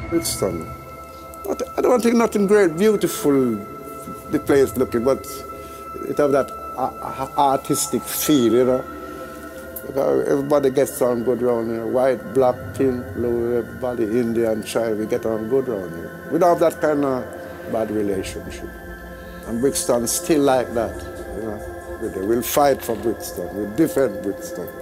Brixton. I don't think nothing great, beautiful, the place looking, but it have that artistic feel, you know. Because everybody gets on good round here. White, black, pink, blue, everybody, Indian, tribe, we get on good round here. We don't have that kind of bad relationship. And Brixton still like that, you know. We'll fight for Brixton, we'll defend Brixton.